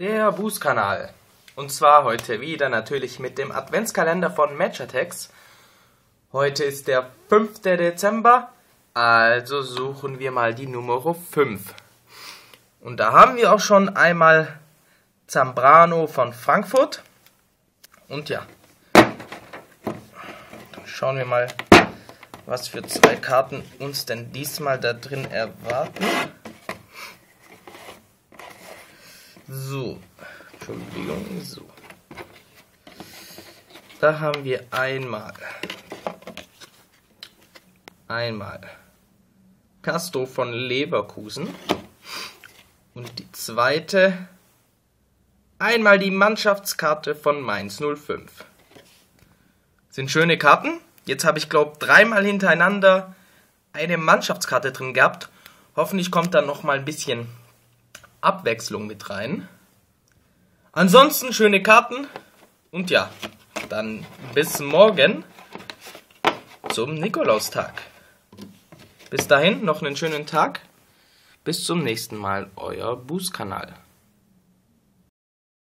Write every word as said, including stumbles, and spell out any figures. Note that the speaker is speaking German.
Der Bußkanal. Und zwar heute wieder natürlich mit dem Adventskalender von Matchatex. Heute ist der fünfte Dezember, also suchen wir mal die Nummer fünf. Und da haben wir auch schon einmal Zambrano von Frankfurt. Und ja, dann schauen wir mal, was für zwei Karten uns denn diesmal da drin erwarten. So, Entschuldigung, so. Da haben wir einmal, einmal Castro von Leverkusen und die zweite, einmal die Mannschaftskarte von Mainz null fünf. Sind schöne Karten. Jetzt habe ich, glaube ich, dreimal hintereinander eine Mannschaftskarte drin gehabt. Hoffentlich kommt da noch mal ein bisschen Abwechslung mit rein. Ansonsten schöne Karten. Und ja, dann bis morgen zum Nikolaustag. Bis dahin noch einen schönen Tag. Bis zum nächsten Mal, euer Bußkanal.